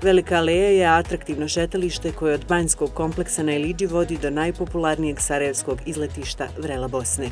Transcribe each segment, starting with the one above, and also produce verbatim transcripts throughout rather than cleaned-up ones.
Velika aleja je atraktivno šetalište koje od banjskog kompleksa na Ilidži vodi do najpopularnijeg sarajevskog izletišta Vrela Bosne.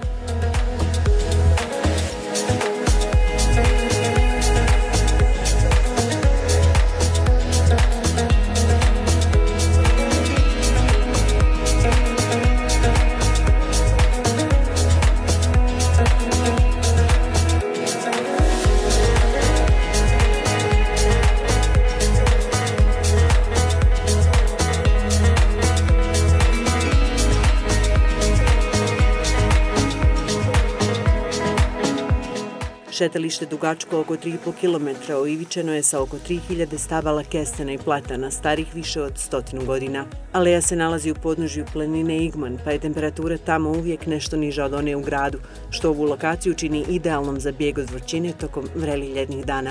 Šetalište dugačko oko tri i po kilometra oivičeno je sa oko tri hiljade stabala kestena i platana, starih više od stotinu godina. Aleja se nalazi u podnožju planine Igman, pa je temperatura tamo uvijek nešto niža od one u gradu, što ovu lokaciju čini idealnom za bijeg od vrućine tokom vrelih ljetnih dana.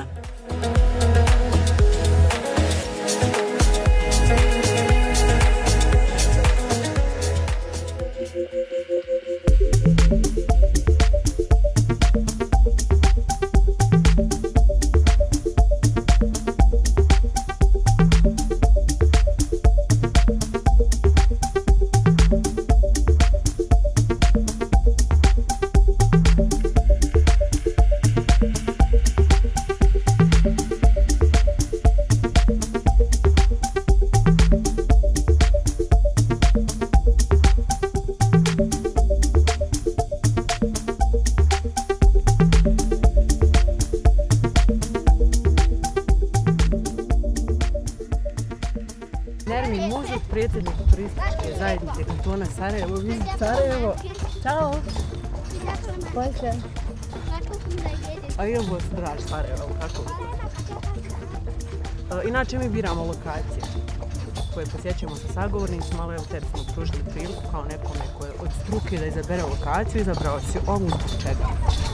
Nermin Mužuk, predsjednik turističke zajednice kantona Sarajevo. Vizit Sarajevo. Ćao. Pojse. A i ovo draž Sarajevo, kako? Inače mi biramo lokacije koje posjećujemo sa sagovornicima, ali evo tebi smo pružili priliku kao nekome koje od struke da izabere lokaciju, izabrao si ovu zbog čega?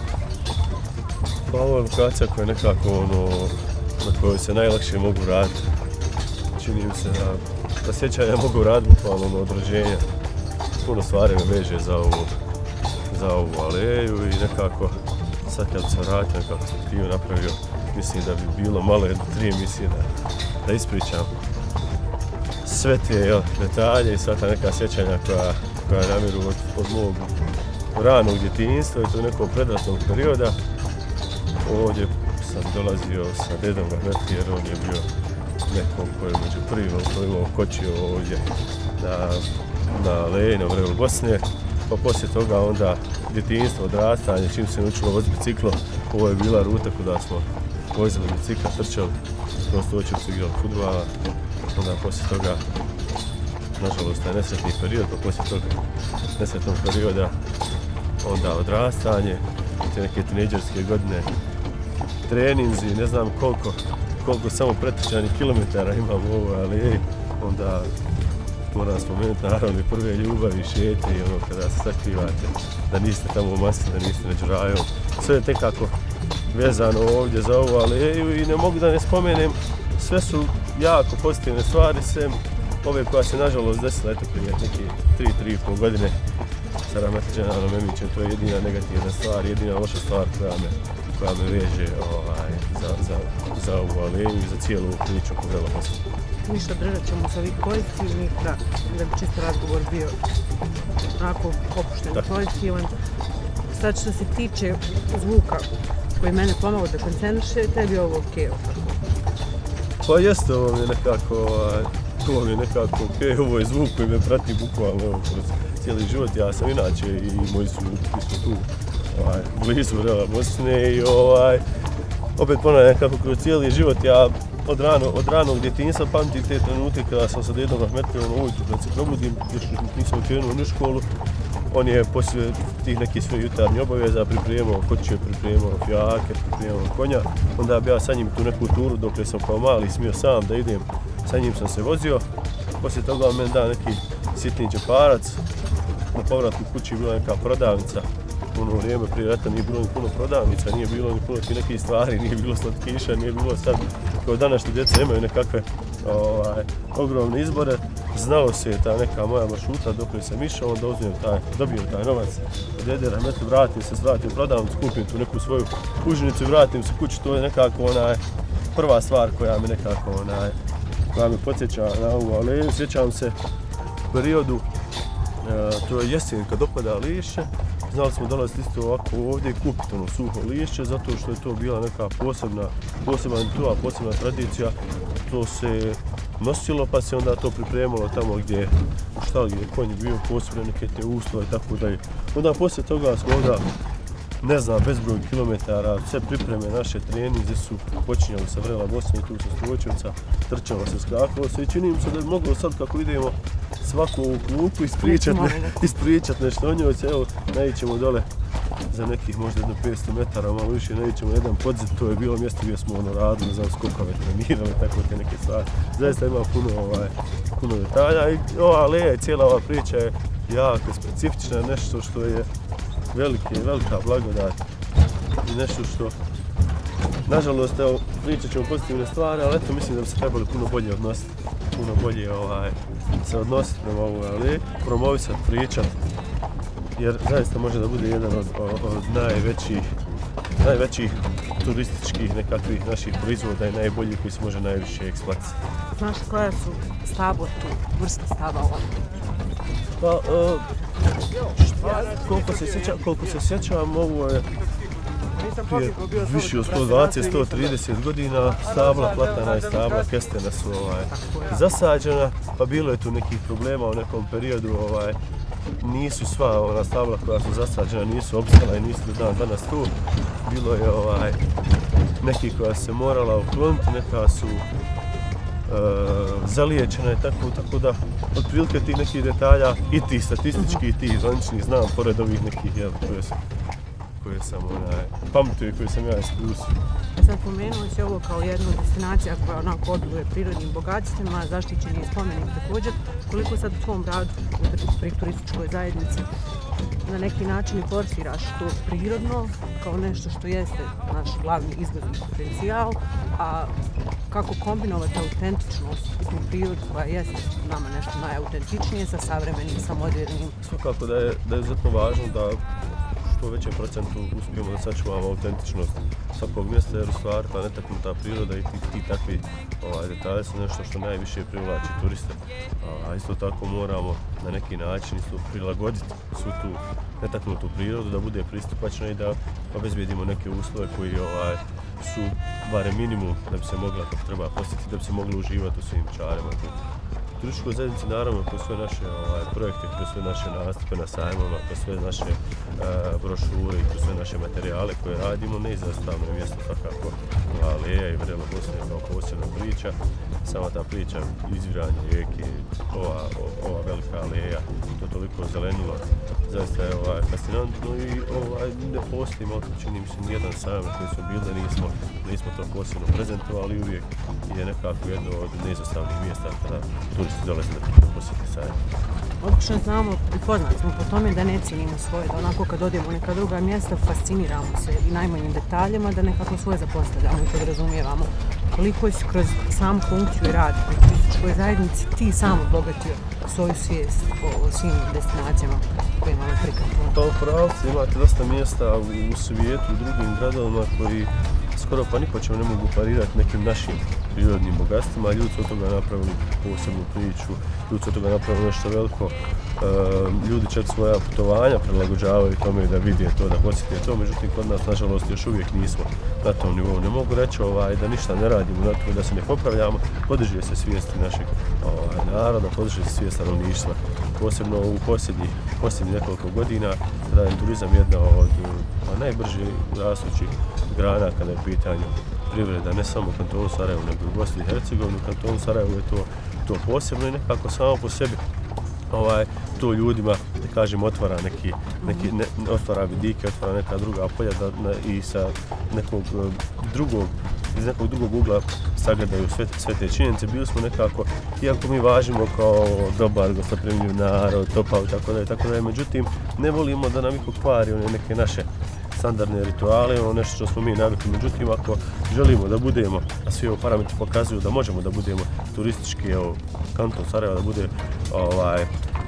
Pa ovo je lokacija koja je nekako ono na kojoj se najlakše mogu raditi. Čini mi se da, da sjećanja mogu raditi bukvalno od rođenja. Puno stvari me veže za ovu, za ovu aleju i nekako sad kad se vratio, nekako sam krivo napravio, mislim da bi bilo malo jedno tri emisije da, da ispričam sve te jel, detalje i sva ta neka sjećanja koja, koja namiru od, od mog ranog djetinjstva i to nekog predratnog perioda. Ovdje sam dolazio sa dedom Rahmetli jer on je bio nekom koji je među prvima koji imao kočio ovdje na, na aleji, na Vrelu Bosne. Pa poslije toga onda djetinjstvo, odrastanje, čim se naučilo voziti biciklo, ovo je bila ruta kuda smo vozili bicikla, trčali, prosto očevi su igrali fudbala. Onda poslije toga, nažalost, taj nesretni period, pa poslije toga nesretnog perioda onda odrastanje, te neke tinejdžerske godine, treninzi, ne znam koliko, koliko samo pretrčanih kilometara imam u ovoj aleji, onda moram spomenuti naravno i prve ljubavi, šete i ono kada se sakrivate, da niste tamo u masi, da niste među rajom. Sve je tekako vezano ovdje za ovu aleju i ne mogu da ne spomenem, sve su jako pozitivne stvari, sem ove koja se nažalost desila eto prije neke tri do tri i pol godine sa Rahmetli Memićem, to je jedina negativna stvar, jedina loša stvar koja me, koja me veže ovaj, za, za, za ovu aleju i za cijelu priču oko Vrela Bosne. Ništa, držat ćemo se ovih pozitivnih, da, da bi čisto razgovor bio onako opušten i pozitivan. Sad što se tiče zvuka koji mene pomalo da koncentriše, tebi je ovo okej, okay, pa jeste, ovo mi je nekako, ovo mi je nekako okej, okay. Ovo je zvuk koji me prati bukvalno evo, kroz cijeli život. Ja sam inače i moji su isto tu ovaj, blizu Vrela Bosne i ovaj, opet ponavljam nekako kroz cijeli život ja od, rano, od ranog djetinjstva pamtim te trenutke kada sam sa dedom Rahmetlijom ujutru kad se probudim, još nisam krenuo u školu. On je poslije tih nekih svojih jutarnjih obaveza pripremao kočiće, pripremao fijake, pripremao konja. Onda bi ja sa njim tu neku turu dok sam kao mali smio sam da idem, sa njim sam se vozio. Poslije toga on meni da neki sitni džeparac. Na povratku kući je bila neka prodavnica. U ono vrijeme prije rata nije bilo ni puno prodavnica, nije bilo ni puno ti nekih stvari, nije bilo slatkiša, nije bilo sad kao danas što djeca imaju nekakve ovaj, ogromne izbore. Znalo se ta neka moja maršruta dok sam išao, onda uzmem taj, dobijem taj novac od dede Rahmetli, vratim se, vratim u prodavnicu, kupim tu neku svoju užinicu i vratim se kući. To je nekako onaj prva stvar koja mi nekako onaj, koja mi podsjeća na ovu aleju. Sjećam se u periodu, e, to je jesen kad opada lišće, znali smo dolaziti isto ovako ovdje i kupiti ono suho lišće, zato što je to bila neka posebna, posebna ritual, posebna tradicija. To se nosilo pa se onda to pripremalo tamo gdje u štali gdje konj je bio, posebne neke te uslove i tako dalje. Onda poslije toga smo onda, ne znam, bezbroj kilometara, sve pripreme naše treninze su počinjali sa Vrela Bosne i tu sa Stočevca, trčalo se, skakalo se i čini mi se da bi moglo sad kako idemo svaku ovu klupu ispričat, ne, ispričat nešto o njoj. Evo, naićemo dole za nekih možda jedno petsto metara, malo više, naićemo jedan podzid, to je bilo mjesto gdje smo ono radili, ne znam, skokove trenirali, tako te neke stvari. Zaista ima puno, ovaj, puno detalja i ova aleja i cijela ova priča je jako specifična, nešto što je velike, velika blagodat i nešto što, nažalost, evo, pričat ćemo pozitivne stvari, ali eto, mislim da bi se trebali puno bolje odnositi, puno bolje ovaj, se odnositi prema ovoj aleji, promovisati, pričati, jer zaista može da bude jedan od, od, od najvećih, najvećih turističkih nekakvih naših proizvoda i najboljih koji se može najviše eksploatirati. Znaš koja su stabla tu, vrsta stabala? Pa, uh, koliko se sjećam, koliko se sjećam, ovo je prije više od sto dvadeset do sto trideset godina stabla, platana i stabla, kestena su ovaj, zasađena, pa bilo je tu nekih problema u nekom periodu, ovaj, nisu sva ona stabla koja su zasađena, nisu opstala i nisu do dan danas tu. Bilo je ovaj, neki koja se morala ukloniti, neka su Uh, zaliječena i tako, tako da otprilike tih nekih detalja i ti statistički i ti zvanični znam pored ovih nekih jel, koje, sam, koje sam onaj, pametio i koje sam ja iskusio. Sad pomenuo si ovo kao jednu destinacija koja onako obiluje prirodnim bogatstvima, zaštićeni je spomenik također. Koliko sad u tvom radu pri turističkoj zajednici na neki način i forsiraš to prirodno kao nešto što jeste naš glavni izvozni potencijal, a kako kombinovati autentičnost i tu prirodu koja jeste nama nešto najautentičnije sa savremenim, sa modernim. Svakako da je, da je izuzetno važno da što većem procentu uspijemo da sačuvamo autentičnost svakog mjesta, jer u stvari ta netaknuta priroda i ti, ti takvi ovaj, detalji su nešto što najviše privlači turiste. A isto tako moramo na neki način isto prilagoditi svu tu netaknutu prirodu da bude pristupačna i da obezbijedimo neke uslove koji ovaj, su barem minimum da bi se mogla kako treba posjetiti, da bi se mogli uživati u svim čarima. U turističkoj zajednici naravno kroz sve naše ovaj, projekte, kroz sve naše nastupe na sajmovima, kroz sve naše uh, brošure i kroz sve naše materijale koje radimo, neizostavno je mjesto svakako aleja i Vrela Bosne kao posebna priča. Sama ta priča izviranje rijeke, ova, ova velika aleja, to toliko zelenilo, zaista je ovaj, fascinantno i ovaj, ne postoji, malo čini mi se nijedan sajam na koji smo bili da nismo, nismo to posebno prezentovali i uvijek je nekako jedno od neizostavnih mjesta kada turisti dolaze da posjeti sajam. Obično znamo i poznati smo po tome da ne cijenimo svoje, da onako kad odemo u neka druga mjesta fasciniramo se i najmanjim detaljima, da nekako svoje zapostavljamo i podrazumijevamo. Koliko si kroz samu funkciju i rad u turističkoj zajednici ti sam obogatio svoju svijest o, o svim destinacijama koje imamo prikratno? Pa u pravcu imate dosta mjesta u, u svijetu, u drugim gradovima koji skoro pa ni po čemu ne mogu parirati nekim našim prirodnim bogatstvima. Ljudi su od toga napravili posebnu priču, ljudi su od toga napravili nešto veliko. E, ljudi čak svoja putovanja prilagođavaju tome da vide to, da posjete to, međutim kod nas nažalost još uvijek nismo na tom nivou. Ne mogu reći ovaj, da ništa ne radimo na tome, da se ne popravljamo, podiže se svijesti našeg ovaj, naroda, podiže se svijest stanovništva. Posebno u posljednjih, posljednjih nekoliko godina kada je turizam jedna od pa, najbrže rastućih grana kada je u pitanju privreda, ne samo u kantonu Sarajevo, nego u Bosni i Hercegovini. U kantonu Sarajevo je to, to posebno i nekako samo po sebi ovaj, to ljudima, da kažem, otvara neki, neki ne, otvara vidike, otvara neka druga polja da, na, i sa nekog drugog, iz nekog drugog ugla sagledaju sve, sve te činjenice. Bili smo nekako, iako mi važimo kao dobar, gostoprimljiv narod, topao i tako da tako da je, međutim, ne volimo da nam iko kvari one neke naše standardne rituale, ono nešto što smo mi navikli. Međutim, ako želimo da budemo, a svi ovo parametri pokazuju da možemo da budemo turistički, evo, kanton Sarajeva da bude ovaj, e,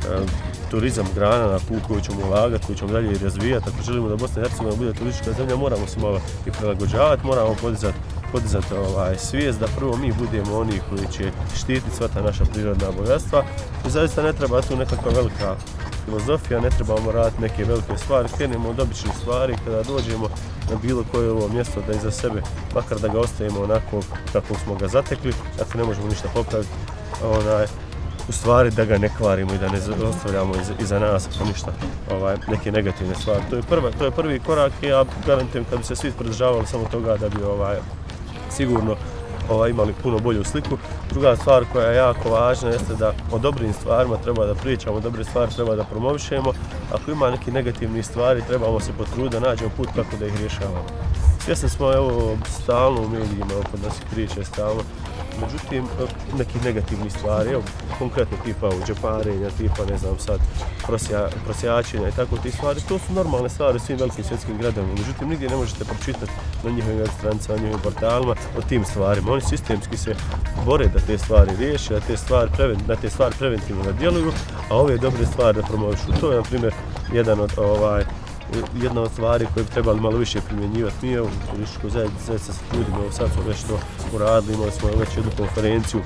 turizam grana na koju ćemo ulagati, koju ćemo dalje i razvijati. Ako želimo da Bosna i Hercegovina bude turistička zemlja, moramo se malo i prilagođavati, moramo podizati podizati ovaj, svijest da prvo mi budemo oni koji će štititi sva ta naša prirodna bogatstva i zaista ne treba tu nekakva velika filozofija, ne trebamo raditi neke velike stvari, krenemo od običnih stvari kada dođemo na bilo koje ovo mjesto da iza sebe, makar da ga ostavimo onako kako smo ga zatekli, ako ne možemo ništa popraviti, onaj, u stvari da ga ne kvarimo i da ne ostavljamo iza, iza nas ako ništa ovaj, neke negativne stvari. To je, prva, to je prvi korak i ja garantujem kad bi se svi pridržavali samo toga da bi ovaj, sigurno ovaj, imali puno bolju sliku. Druga stvar koja je jako važna jeste da o dobrim stvarima treba da pričamo, dobre stvari treba da promovišemo. Ako ima neki negativni stvari trebamo se potruditi da nađemo put kako da ih rješavamo. Svjesni smo evo stalno u medijima oko nas priče stalno. Međutim, nekih negativnih stvari, evo, konkretno tipa džeparenja, tipa, ne znam sad, prosja, prosjačenja i tako ti stvari, to su normalne stvari u svim velikim svjetskim gradovima. Međutim, nigdje ne možete pročitati na njihovim web stranicama, na njihovim portalima o tim stvarima. Oni sistemski se bore da te stvari riješe, da te stvari, preven, da te stvari preventivno djeluju, a ove dobre stvari da promovišu. To je, na primjer, jedan od ovaj, jedna od stvari koje bi trebali malo više primjenjivati. Mi u turističkoj zajednici sa ljudima, sad smo već to uradili, imali smo već jednu konferenciju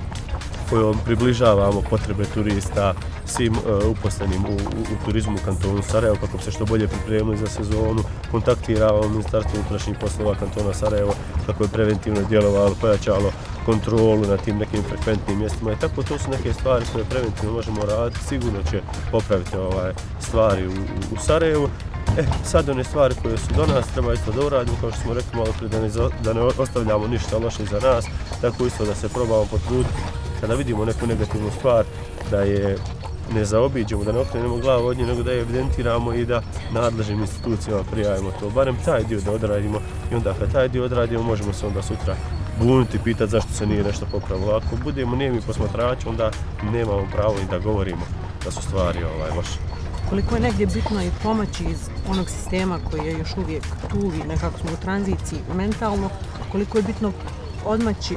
kojom približavamo potrebe turista svim uh, uposlenim u, u, u turizmu u kantonu Sarajevo kako bi se što bolje pripremili za sezonu. Kontaktiramo Ministarstvo unutrašnjih poslova kantona Sarajevo kako je preventivno djelovalo, pojačalo kontrolu na tim nekim frekventnim mjestima i tako. To su neke stvari koje preventivno možemo raditi, sigurno će popraviti ovaj, stvari u, u, u Sarajevu. E, sad one stvari koje su do nas treba isto da uradimo, kao što smo rekli malo prije, da ne, da ne ostavljamo ništa loše za nas, tako isto da se probamo potruditi kada vidimo neku negativnu stvar, da je ne zaobiđemo, da ne okrenemo glavu od nje, nego da je evidentiramo i da nadležnim institucijama prijavimo to. Barem taj dio da odradimo i onda kad taj dio odradimo možemo se onda sutra buniti, pitati zašto se nije nešto popravilo. Ako budemo nijemi posmatrači, onda nemamo pravo i da govorimo da su stvari ovaj, loše. Koliko je negdje bitno i pomoći iz onog sistema koji je još uvijek tu i nekako smo u tranziciji mentalno, koliko je bitno odmaći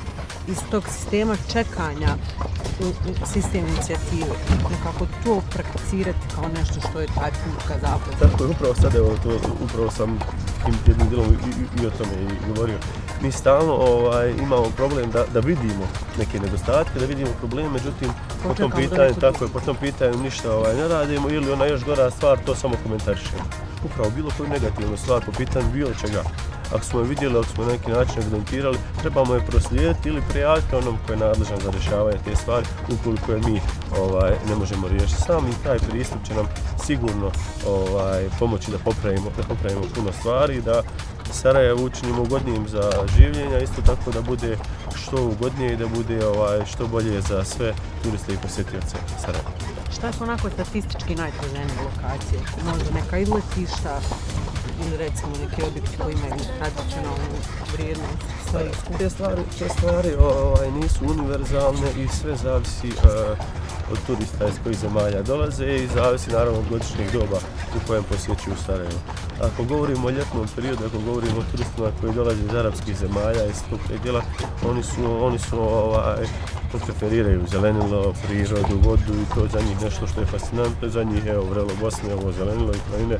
iz tog sistema čekanja u, u sistem inicijative, nekako to prakticirati kao nešto što je taj put ka zapadu. Tako je, upravo sad, evo, to, upravo sam tim jednim dilom i, i, i o tome i govorio. Mi stalno ovaj, imamo problem da, da vidimo neke nedostatke, da vidimo probleme, međutim, po tom pitanju, tako je, po tom pitanju ništa ovaj, ne radimo ili ona još gora stvar, to samo komentarišemo. Upravo bilo koju negativnu stvar po pitanju bilo čega. Ako smo je vidjeli, ako smo na neki način evidentirali, trebamo je proslijediti ili prijaviti onom koji je nadležan za rješavanje te stvari, ukoliko je mi ovaj, ne možemo riješiti. Sam i taj pristup će nam sigurno ovaj, pomoći da popravimo, da popravimo puno stvari, da Sarajevo učinimo ugodnijim za življenja, isto tako da bude što ugodnije i da bude ovaj, što bolje za sve turiste i posjetioce Sarajeva. Šta su onako statistički najtraženije lokacije? Možda neka izletišta ili recimo neki objekti koji imaju tradicionalnu vrijednost svoje iskustva? Te stvari, te stvari ovaj, nisu univerzalne i sve zavisi uh, od turista iz kojih zemalja dolaze i zavisi naravno od godišnjeg doba u kojem posjećuju Sarajevo. Ako govorimo o ljetnom periodu, ako govorimo o turistima koji dolaze iz arapskih zemalja, iz tog predjela, oni su, oni su ovaj, preferiraju zelenilo, prirodu, vodu i to za njih nešto što je fascinantno, za njih evo vrelo Bosne, ovo zelenilo i planine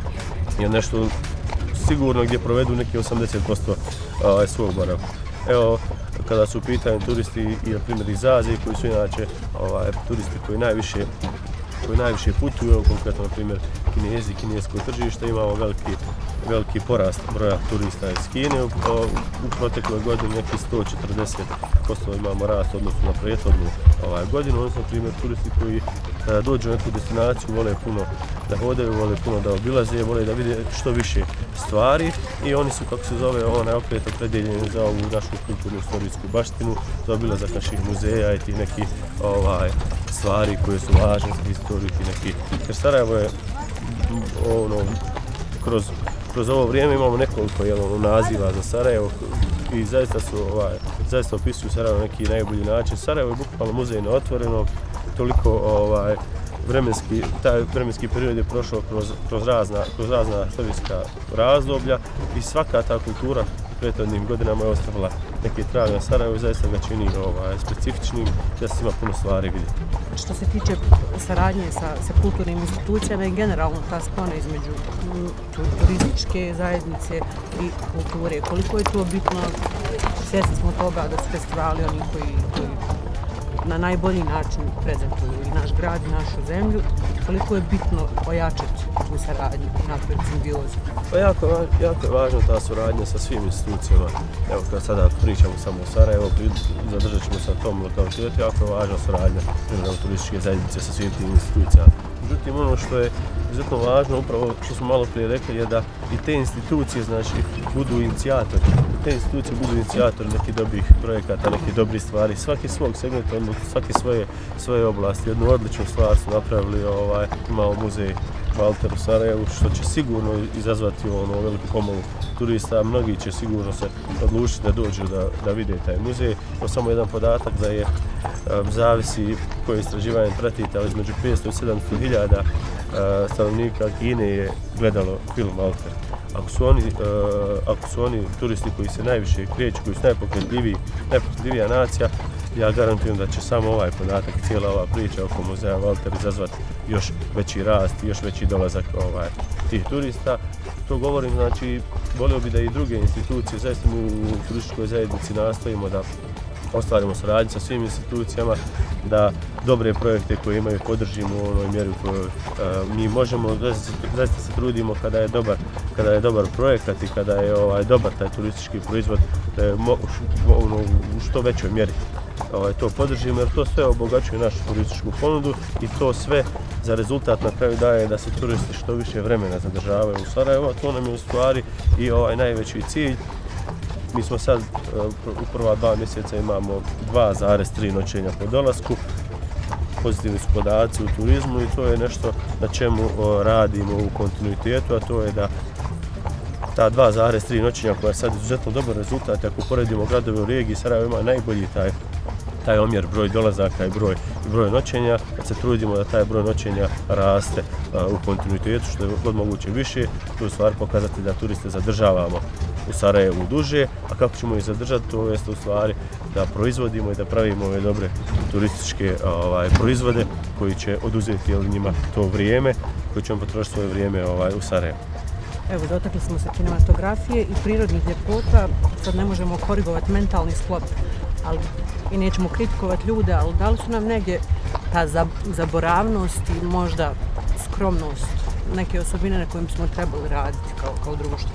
je nešto sigurno gdje provedu neki osamdeset posto ovaj, svog boravka. Evo, kada su u pitanju turisti i na primjer iz Azije koji su inače ovaj, turisti koji najviše koji najviše putuju, evo konkretno na primjer Kinezi, kinesko tržište, imamo veliki, veliki porast broja turista iz Kine. U, u protekloj godini neki sto četrdeset posto imamo rast odnosno na prethodnu ovaj, godinu, odnosno na primjer turisti koji kada dođu u neku destinaciju vole puno da hodaju, vole puno da obilaze, vole da vide što više stvari i oni su, kako se zove, onaj okret opredeljeni za ovu našu kulturnu istorijsku baštinu, za obilazak naših muzeja i tih nekih ovaj, stvari koje su važne za historiju i neki. Jer Sarajevo je ono, kroz, kroz ovo vrijeme imamo nekoliko jel, naziva za Sarajevo i zaista su ovaj, zaista opisuju Sarajevo na neki najbolji način. Sarajevo je bukvalno muzej na otvorenom, toliko ovaj, vremenski, taj vremenski period je prošao kroz, kroz razna, kroz razna istorijska razdoblja i svaka ta kultura prethodnim godinama je ostavila neke trage na Sarajevu i zaista ga čini ovaj, specifičnim, da se ima puno stvari vidjeti. Što se tiče saradnje sa, sa kulturnim institucijama i generalno ta spona između turističke zajednice i kulture, koliko je to bitno, svjesni smo toga da su festivali oni koji, koji na najbolji način prezentuju i naš grad i našu zemlju, koliko je bitno ojačati tu saradnju i napraviti simbiozu. Pa jako, jako je važna ta suradnja sa svim institucijama. Evo kad sada pričamo samo o Sarajevu, zadržat ćemo se na tom lokalitetu, jako je važna suradnja turističke zajednice sa svim tim institucijama. Međutim, ono što je izuzetno važno, upravo što smo malo prije rekli, je da i te institucije znači, budu inicijatori. Te institucije budu inicijatori nekih dobrih projekata, nekih dobrih stvari, svaki svog segmenta, svake svoje, svoje oblasti. Jednu odličnu stvar su napravili, ovaj, imamo muzej Valter u Sarajevu, što će sigurno izazvati ono veliku pomolu turista. Mnogi će sigurno se odlučiti da dođu da, da vide taj muzej. To je samo jedan podatak da je, zavisi koje istraživanje pratite, ali između petsto i sedamsto hiljada stanovnika Kine je gledalo film Valter. Ako su oni, ako su oni turisti koji se najviše kreću, koji su najpokretljiviji, najpokretljivija nacija, ja garantujem da će samo ovaj podatak i cijela ova priča oko muzeja Valter izazvati još veći rast i još veći dolazak ovaj, tih turista. To govorim, znači, volio bi da i druge institucije, zaista mi u turističkoj zajednici nastojimo da ostvarimo saradnju sa svim institucijama, da dobre projekte koje imaju podržimo u onoj mjeri u kojoj uh, mi možemo, zaista se trudimo kada je dobar, kada je dobar projekat i kada je ovaj, dobar taj turistički proizvod, da je mo, ono, u što većoj mjeri ovaj, to podržimo, jer to sve obogaćuje našu turističku ponudu i to sve za rezultat na kraju daje da se turisti što više vremena zadržavaju u Sarajevu, a to nam je u stvari i ovaj najveći cilj. Mi smo sad u prva dva mjeseca imamo dva zarez tri noćenja po dolasku. Pozitivni su podaci u turizmu i to je nešto na čemu radimo u kontinuitetu, a to je da ta dva zarez tri noćenja koja je sad izuzetno dobar rezultat, ako poredimo gradove u regiji, Sarajevo ima najbolji taj taj omjer broj dolazaka i broj, broj noćenja, kad se trudimo da taj broj noćenja raste a, u kontinuitetu, što je god moguće više, to je stvar pokazati da turiste zadržavamo u Sarajevu duže, a kako ćemo ih zadržati, to je u stvari da proizvodimo i da pravimo ove dobre turističke ovaj, proizvode koji će oduzeti jel, njima to vrijeme, koji ćemo potrošiti svoje vrijeme ovaj, u Sarajevu. Evo, dotakli smo se kinematografije i prirodnih ljepota, sad ne možemo korigovati mentalni sklop, ali i nećemo kritikovati ljude, ali da li su nam negdje ta zaboravnost i možda skromnost, neke osobine na kojim smo trebali raditi kao, kao društvo?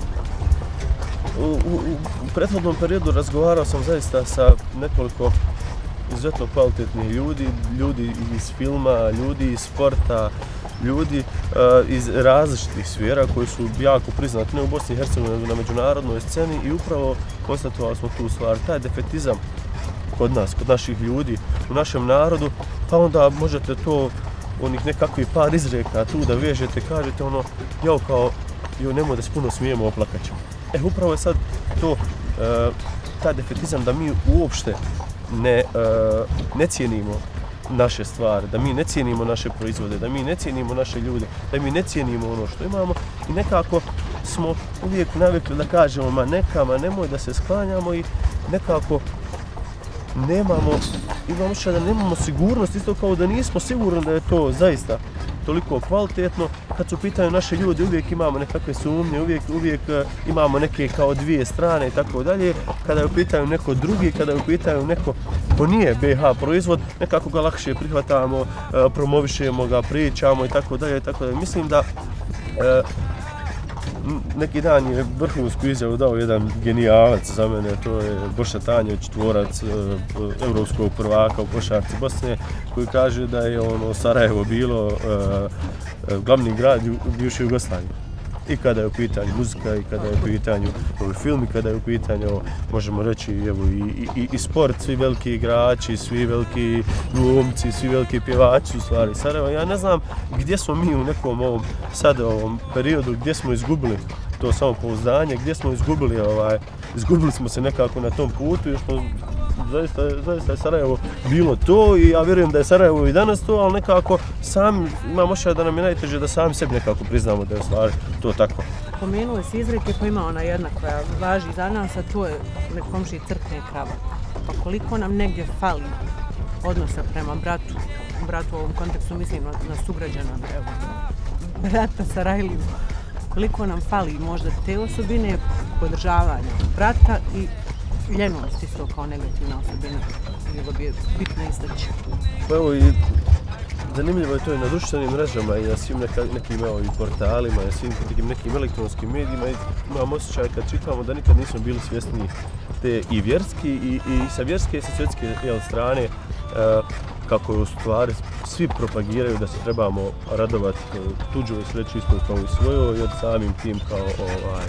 U, u, u prethodnom periodu razgovarao sam zaista sa nekoliko izuzetno kvalitetnih ljudi, ljudi iz filma, ljudi iz sporta, ljudi uh, iz različitih sfera koji su jako priznati ne u Bosni i Hercegovini, nego na međunarodnoj sceni i upravo konstatovali smo tu stvar, taj defetizam kod nas, kod naših ljudi, u našem narodu, pa onda možete to onih nekakvih par izreka tu da vežete, kažete ono, jao kao, jo nemoj da se puno smijemo, oplakat ćemo. E, upravo je sad to, uh, taj defetizam da mi uopšte ne, uh, ne cijenimo naše stvari, da mi ne cijenimo naše proizvode, da mi ne cijenimo naše ljude, da mi ne cijenimo ono što imamo i nekako smo uvijek navikli da kažemo ma neka, ma nemoj da se sklanjamo i nekako nemamo, imamo što da nemamo sigurnost, isto kao da nismo sigurni da je to zaista toliko kvalitetno. Kad su pitaju naše ljudi, uvijek imamo nekakve sumnje, uvijek, uvijek imamo neke kao dvije strane i tako dalje. Kada je u pitanju neko drugi, kada je u pitanju neko ko nije B H proizvod, nekako ga lakše prihvatamo, promovišemo ga, pričamo i tako dalje i tako dalje. Mislim da neki dan je vrhunsku izjavu dao jedan genijalac za mene, to je Boša Tanjević, tvorac europskog prvaka u košarci Bosne, koji kaže da je ono Sarajevo bilo uh, glavni grad u bivšoj Jugoslaviji. I kada je u pitanju muzika, i kada je u pitanju film, i kada je u pitanju, možemo reći, evo, i, i, i sport, svi veliki igrači, svi veliki glumci, svi veliki pjevači u stvari Sarajeva. Ja ne znam gdje smo mi u nekom ovom sad ovom periodu, gdje smo izgubili to samopouzdanje, gdje smo izgubili, ovaj, izgubili smo se nekako na tom putu, jer smo zaista, zaista je Sarajevo bilo to i ja vjerujem da je Sarajevo i danas to, ali nekako sami imam ošaj da nam je najteže da sami sebi nekako priznamo da je u stvari to tako. spomenule si izreke, pa ima ona jedna koja važi za nas, a to je nek komšiji crkne krava. Pa koliko nam negdje fali odnosa prema bratu, bratu u ovom kontekstu mislim na, na sugrađana, evo, brata Sarajliju, koliko nam fali možda te osobine podržavanja brata i ljenost isto kao negativna osobina, bilo bi bitno istaći. Pa evo i zanimljivo je to i na društvenim mrežama i na svim neka, nekim evo, i portalima, na svim nekim, nekim elektronskim medijima i imam osjećaj kad čitamo da nikad nismo bili svjesni te i vjerski i, i sa vjerske i sa svjetske jel, strane e, kako u stvari svi propagiraju da se trebamo radovati tuđoj sreći isto kao i svojoj jer samim tim kao ovaj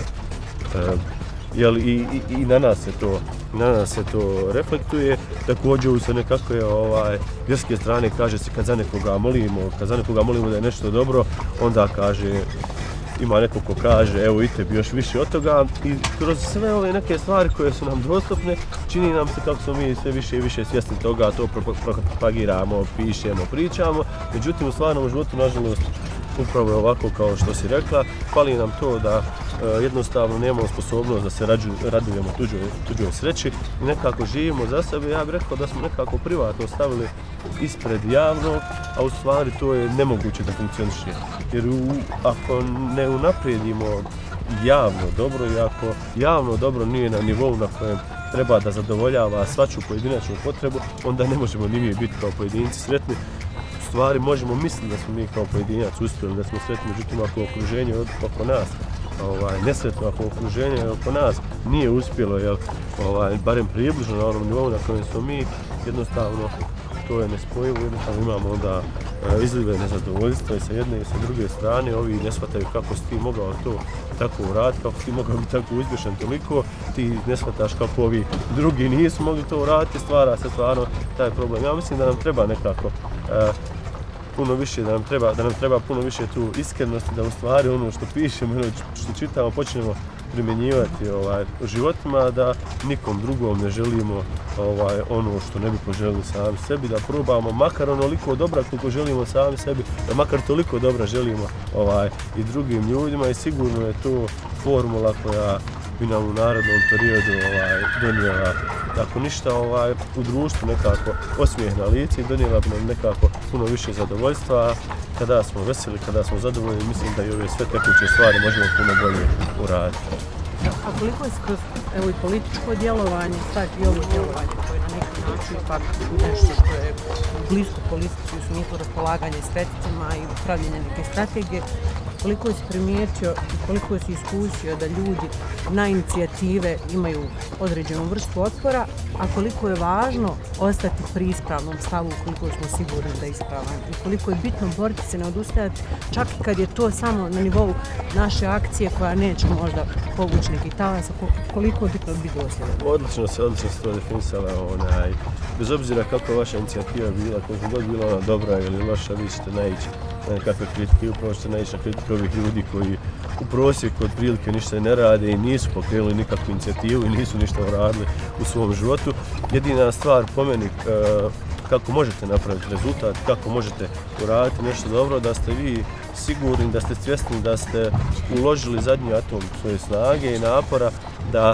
e, jel, i, i, i na nas se to na nas se to reflektuje. Također se nekako je ovaj vjerske strane kaže se kad za nekoga molimo, kad za nekoga molimo da je nešto dobro, onda kaže ima neko ko kaže evo i tebi još više od toga i kroz sve ove neke stvari koje su nam dostupne čini nam se kako smo mi sve više i više svjesni toga, to propagiramo, pišemo, pričamo, međutim u stvarnom životu nažalost upravo je ovako kao što si rekla, fali nam to da e, jednostavno nemamo sposobnost da se rađu, radujemo tuđoj, tuđoj sreći i nekako živimo za sebe. Ja bih rekao da smo nekako privatno stavili ispred javnog, a u stvari to je nemoguće da funkcioniše. Jer u, ako ne unaprijedimo javno dobro i ako javno dobro nije na nivou na kojem treba da zadovoljava svaču pojedinačnu potrebu, onda ne možemo ni mi biti kao pojedinci sretni. Stvari možemo misliti da smo mi kao pojedinac uspjeli, da smo sretni, međutim ako okruženje oko nas, ovaj, nesretno ako okruženje oko nas nije uspjelo, jel, ovaj, barem približno na onom nivou na kojem smo mi, jednostavno to je nespojivo, jednostavno imamo onda e, izlive nezadovoljstva i sa jedne i sa druge strane, ovi ne shvataju kako si ti mogao to tako uraditi, kako si ti mogao biti tako uspješan toliko, ti ne shvataš kako ovi drugi nisu mogli to uraditi, stvara se stvarno taj problem. Ja mislim da nam treba nekako e, puno više, da nam treba, da nam treba puno više tu iskrenosti, da u stvari ono što pišemo, ono što čitamo, počnemo primjenjivati ovaj, u životima, da nikom drugom ne želimo ovaj, ono što ne bi poželili sami sebi, da probamo makar onoliko dobra koliko želimo sami sebi, da makar toliko dobra želimo ovaj, i drugim ljudima i sigurno je to formula koja bi nam u narednom periodu ovaj, donijela, ako ništa, ovaj, u društvu nekako osmijeh na lice i donijela bi nam nekako puno više zadovoljstva. Kada smo veseli, kada smo zadovoljni, mislim da i ove sve tekuće stvari možemo puno bolje uraditi. A koliko je kroz evo, i političko djelovanje, sad i ovo djelovanje koje na neki način ipak nešto što je blisko politici u smislu raspolaganja sredstvima i upravljanja neke strategije, koliko si primijetio i koliko si iskusio da ljudi na inicijative imaju određenu vrstu otpora, a koliko je važno ostati pri ispravnom stavu koliko smo sigurni da je ispravan i koliko je bitno boriti se, ne odustajati, čak i kad je to samo na nivou naše akcije koja neće možda povući neki talas, koliko je bitno biti dosljedan. Odlično se, odlično se to definisala, onaj, bez obzira kako vaša inicijativa bila, koliko god bila ona dobra ili loša, vi ćete naići na nekakve kritike, upravo ćete naići na kritike ovih ljudi koji u prosjeku otprilike ništa ne rade i nisu pokrenuli nikakvu inicijativu i nisu ništa uradili u svom životu. Jedina stvar po meni kako možete napraviti rezultat, kako možete uraditi nešto dobro, da ste vi sigurni, da ste svjesni, da ste uložili zadnji atom svoje snage i napora, da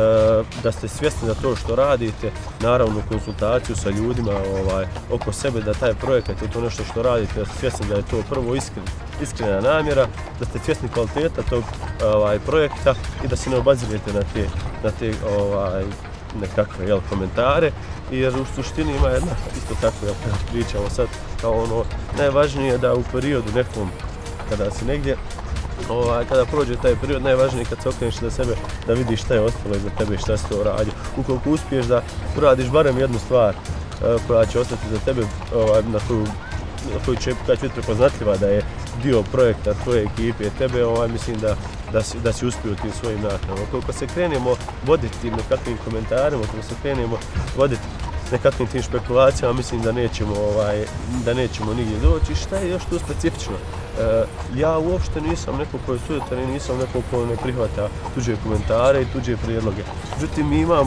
da ste svjesni da to što radite, naravno konsultaciju sa ljudima ovaj, oko sebe, da taj projekat je to nešto što radite, da ste svjesni da je to prvo iskren, iskrena namjera, da ste svjesni kvaliteta tog ovaj, projekta i da se ne obazirete na te, na te ovaj, nekakve jel, komentare, jer u suštini ima jedna isto tako jel, pričamo sad kao ono najvažnije da u periodu nekom kada si negdje Ovaj, kada prođe taj period, najvažnije je kad se okreneš za sebe da vidiš šta je ostalo iza tebe i šta si to radio. Ukoliko uspiješ da uradiš barem jednu stvar uh, koja će ostati za tebe, ovaj, na koju, na koju će biti prepoznatljiva da je dio projekta tvoje ekipe i tebe, ovaj, mislim da, da, si, da si uspio tim svojim nakanama. Ukoliko se krenemo voditi nekakvim komentarima, ukoliko se krenemo voditi nekakvim tim špekulacijama, mislim da nećemo, ovaj, da nećemo nigdje doći. Šta je još tu specifično? E, ja uopšte nisam neko ko je sujetan i nisam neko ko ne prihvata tuđe komentare i tuđe prijedloge. Međutim, mi imamo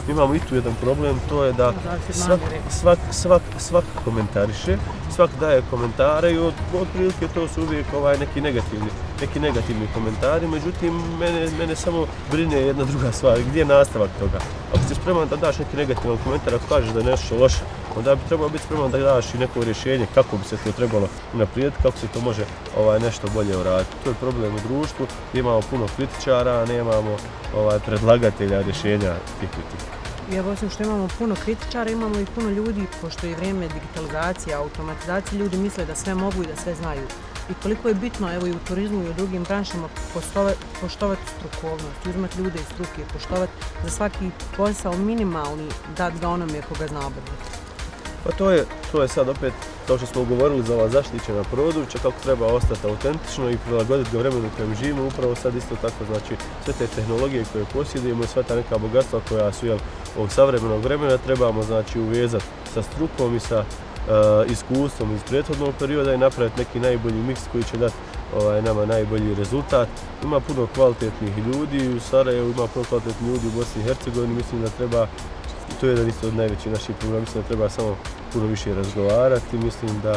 imamo i tu jedan problem, to je da svak, svak, svak, svak komentariše, svak daje komentare i od, otprilike to su uvijek ovaj, neki negativni, neki negativni komentari, međutim mene, mene samo brine jedna druga stvar, gdje je nastavak toga? Ako si spreman da daš neki negativan komentar, ako kažeš da je nešto loše, onda bi trebalo biti spreman da daš i neko rješenje kako bi se to trebalo unaprijediti, kako se to može ovaj, nešto bolje uraditi. To je problem u društvu, imamo puno kritičara, nemamo ovaj, predlagatelja rješenja tih kritika. I evo, osim što imamo puno kritičara, imamo i puno ljudi, pošto je vrijeme digitalizacije, automatizacije, ljudi misle da sve mogu i da sve znaju. I koliko je bitno, evo i u turizmu i u drugim branšama, poštovati strukovnost, uzmati ljude iz struke, poštovati za svaki posao minimalni, dati ga onome koga zna obavljati. Pa to je, to je sad opet, kao što smo govorili za ova zaštićena područja, kako treba ostati autentično i prilagoditi ga vremenu u kojem živimo, upravo sad isto tako, znači sve te tehnologije koje posjedujemo i sva ta neka bogatstva koja su jel, ovog savremenog vremena trebamo znači uvezati sa strukom i sa uh, iskustvom iz prethodnog perioda i napraviti neki najbolji miks koji će dati ovaj, nama najbolji rezultat. Ima puno kvalitetnih ljudi u Sarajevu, ima puno kvalitetnih ljudi u Bosni i Hercegovini, mislim da treba. To je jedan isto od najvećih naših problema, mislim da treba samo puno više razgovarati, mislim da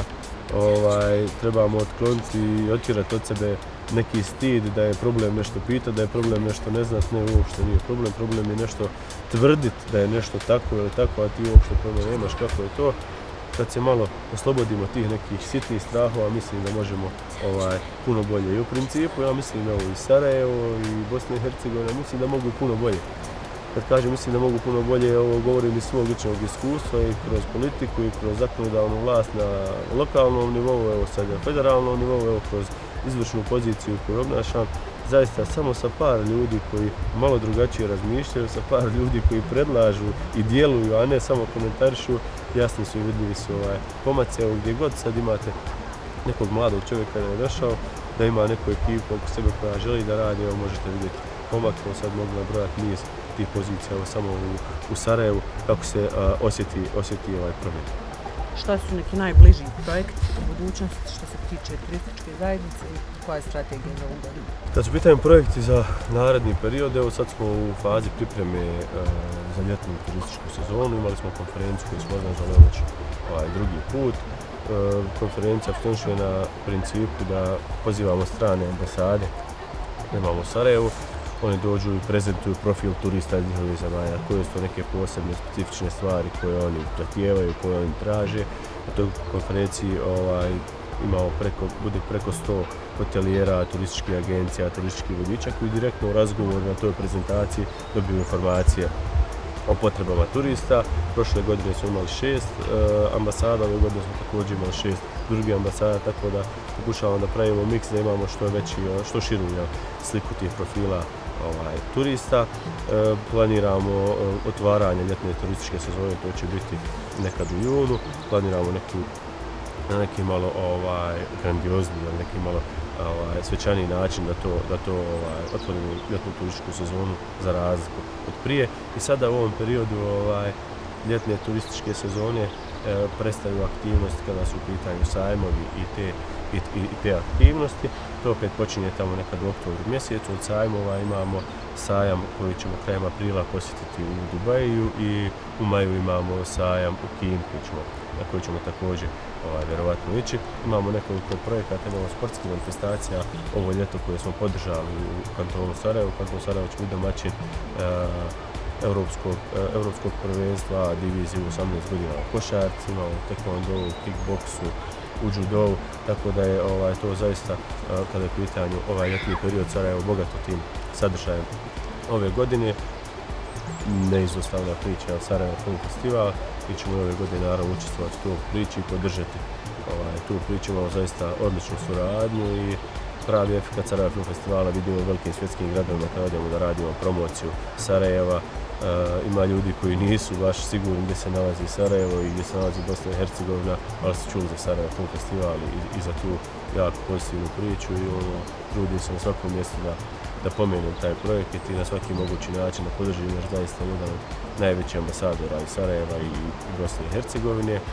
ovaj, trebamo otkloniti i otjerati od sebe neki stid da je problem nešto pitati, da je problem nešto ne znati, ne uopšte nije problem, problem je nešto tvrditi da je nešto tako ili tako, a ti uopšte problem nemaš kako je to. Kad se malo oslobodimo tih nekih sitnih strahova, mislim da možemo ovaj, puno bolje. I u principu ja mislim da ovo i Sarajevo i Bosna i Hercegovina, mislim da mogu puno bolje. Kad kažem mislim da mogu puno bolje, ovo govorim iz svog ličnog iskustva i kroz politiku i kroz zakonodavnu vlast na lokalnom nivou, evo sad na federalnom nivou, evo kroz izvršnu poziciju koju obnašam. Zaista samo sa par ljudi koji malo drugačije razmišljaju, sa par ljudi koji predlažu i djeluju, a ne samo komentarišu, jasni su i vidljivi su ovaj, pomaci. Evo gdje god sad imate nekog mladog čovjeka da je došao, da ima neku ekipu oko sebe koja želi da radi, evo možete vidjeti pomak, evo sad mogu nabrojati niz tih pozicija, evo samo u, u Sarajevu, kako se a, osjeti, osjeti ovaj problem. Šta su neki najbliži projekti u budućnosti što se tiče turističke zajednice i koja je strategija za ovu godinu? Kad su pitanje projekti za naredni period, evo sad smo u fazi pripreme e, za ljetnu turističku sezonu, imali smo konferenciju koju smo organizovali već ovaj, drugi put. E, konferencija funkcionira na principu da pozivamo strane ambasade, imamo u Sarajevu, oni dođu i prezentuju profil turista iz njihovih zemalja, koje su to neke posebne, specifične stvari koje oni zahtijevaju, koje oni traže. Na toj konferenciji ovaj, imamo preko, bude preko sto hotelijera, turističkih agencija, turističkih vodiča koji direktno u razgovoru na toj prezentaciji dobiju informacije o potrebama turista. Prošle godine smo imali šest e, ambasada, ove godine smo također imali šest drugih ambasada, tako da pokušavamo da pravimo miks, da imamo što veći, što širu sliku tih profila ovaj, turista. E, planiramo e, otvaranje ljetne turističke sezone, to će biti nekad u junu. Planiramo neki, na neki malo ovaj, grandiozni, neki malo ovaj, svečaniji način da to, da to ovaj, otvorimo ljetnu turističku sezonu za razliku od prije. I sada u ovom periodu ovaj, ljetne turističke sezone e, prestaju aktivnosti kada su u pitanju sajmovi i te, i, i, i te aktivnosti. To opet počinje tamo nekad u oktobru mjesecu. Od sajmova imamo sajam koji ćemo krajem aprila posjetiti u Dubaju i u maju imamo sajam u Kini na koji ćemo također ovaj, vjerovatno ići. Imamo nekoliko projekata, imamo sportskih manifestacija ovo ljeto koje smo podržali u kantonu Sarajevo. Kanton Sarajevo će biti domaćin e, Europskog, Europskog prvenstva divizije u osamnaest godina u košarci, imamo u taekwondo, kickboksu, u judovu, tako da je ovaj, to zaista, kada je pitanju ovaj ljetni period Sarajevo bogato tim sadržajem ove godine. Neizostavna priča je Sarajevo Film Festival, mi ćemo ove godine naravno učestvovati u toj priči i podržati ovaj, tu priču, imamo zaista odličnu suradnju i pravi efekt Sarajevo Film Festivala vidimo u velikim svjetskim gradovima kada odemo da radimo promociju Sarajeva. Uh, ima ljudi koji nisu baš sigurni gdje se nalazi Sarajevo i gdje se nalazi Bosna i Hercegovina, ali su čuli za Sarajevo Film Festival i, i za tu jako pozitivnu priču i ono, trudim se na svakom mjestu da, da pomenem taj projekt i na svaki mogući način da podržim jer zaista jedan od najvećih ambasadora i Sarajeva i Bosne i Hercegovine.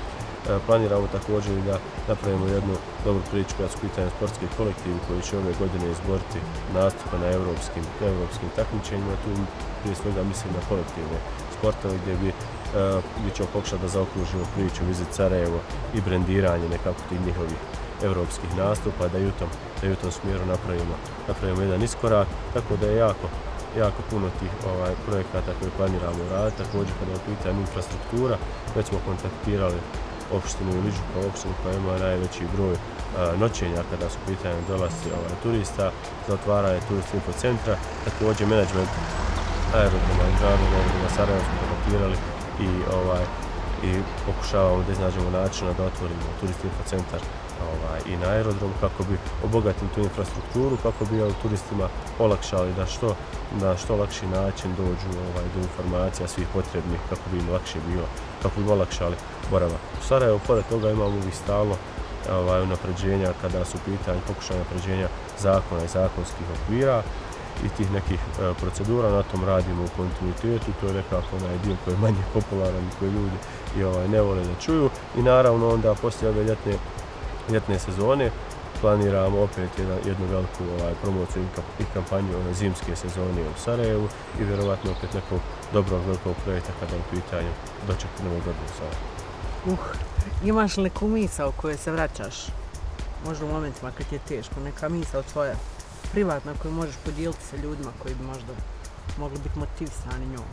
Planiramo također i da napravimo jednu dobru priču kada su pitanje sportski kolektivi koji će ove godine izboriti nastupe na evropskim, evropskim takmičenjima. Tu prije svega mislim na kolektivne sportove gdje bi gdje ćemo pokušati da zaokružimo priču Visit Sarajevo i brendiranje nekako tih njihovih evropskih nastupa, da i u tom, da i u tom smjeru napravimo, napravimo jedan iskorak, tako da je jako, jako puno tih ovaj, projekata koje planiramo raditi. Također kada je u pitanju infrastruktura, već smo kontaktirali opštinu Iliđu kao opštinu koja ima najveći broj a, noćenja kada su u pitanju dolasci ovaj, turista za otvaranje turist infocentra. Također menadžment aerodroma i Međunarodnog aerodroma Sarajevo smo kontaktirali i, ovaj, i pokušavamo da iznađemo načina da otvorimo turist infocentar ovaj, i na aerodrom kako bi obogatili tu infrastrukturu, kako bi ovaj, turistima olakšali da što, na što lakši način dođu ovaj, do informacija svih potrebnih kako bi im lakše bilo, kako bi im olakšali boravak. U Sarajevu pored toga imamo uvijek stalno ovaj, unapređenja kada su pitanje pokušaja unapređenja zakona i zakonskih okvira i tih nekih e, procedura, na tom radimo u kontinuitetu, to je nekako onaj dio koji je manje popularan i koji ljudi i, ovaj, ne vole da čuju. I naravno onda poslije ove ljetne, ljetne sezone planiramo opet jedan, jednu veliku ovaj, promociju i kampanju ove zimske sezone u Sarajevu i vjerovatno opet nekog dobrog velikog projekta kada je u pitanju doček Novog godina u Sarajevu. Uh, imaš li neku misao koje se vraćaš? Možda u momentima kad je teško, neka misao tvoja privatna koju možeš podijeliti sa ljudima koji bi možda mogli biti motivisani njom?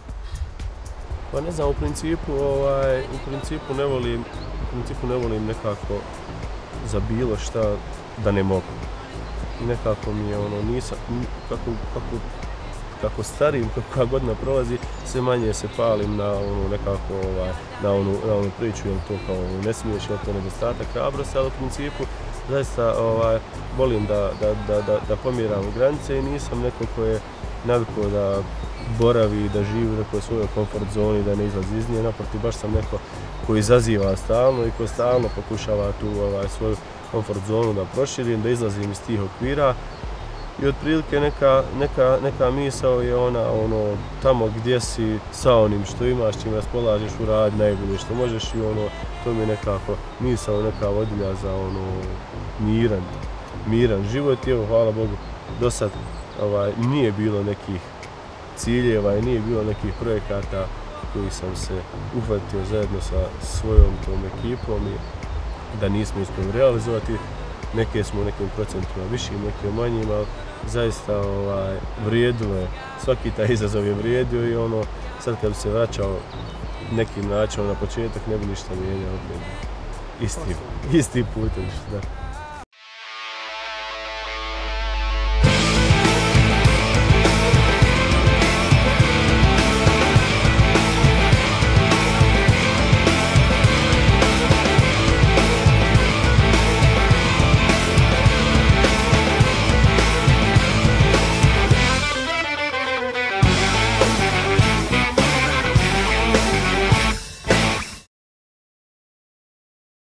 Pa ne znam, u principu, ovaj, u principu ne volim, u principu ne volim nekako za bilo šta da ne mogu. I nekako mi je ono, nisam, kako, kako, kako starim, kako godina prolazi, sve manje se palim na onu nekako, ovaj, na onu, na onu priču, jel to kao ne smiješ, jel to nedostatak hrabrosti, ali u principu zaista ovaj, volim da, da, da, da, da pomjeram granice i nisam neko ko je navikao da boravi, da živi u nekoj svojoj komfort zoni, da ne izlazi iz nje. Naprotiv, baš sam neko koji izaziva stalno i koji stalno pokušava tu ovaj, svoju komfort zonu da proširim, da izlazim iz tih okvira. I otprilike neka, neka, neka misao je ona ono, tamo gdje si sa onim što imaš, čim raspolažeš u rad najbolje što možeš i ono, to mi je nekako misao, neka vodilja za ono miran, miran život i evo, hvala Bogu, do sad ovaj, nije bilo nekih ciljeva i nije bilo nekih projekata koji sam se uhvatio zajedno sa svojom tom ekipom i da nismo uspjeli realizovati. Neke smo u nekim procentima višim, neke manjim, ali zaista ovaj, vrijedilo je, svaki taj izazov je vrijedio i ono, sad kad bi se vraćao nekim načinom na početak ne bi ništa mijenjao, isti, isti putem.